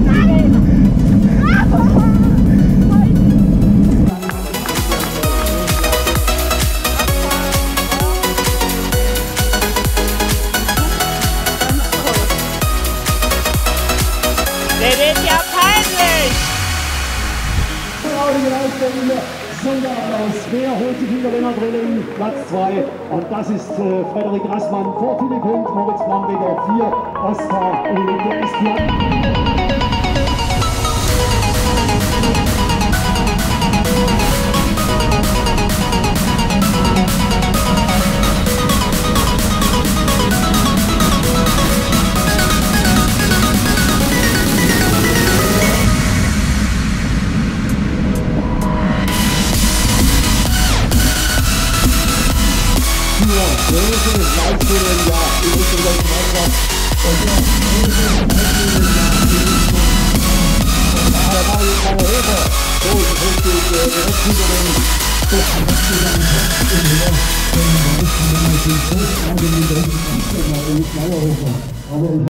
Das ist ja peinlich! Sonderapplaus. Wer holt die Gewinnerbrille in Platz 2? Und das ist Frederik Rassmann vor Philipp Hund, Moritz Blambeger 4, Oskar Ulrike Espian. Große Leistungen, ja, in Richtung der Gemeinschaft. Und ja, da war jetzt eine Hilfe. So ist es richtig, direkt hinter den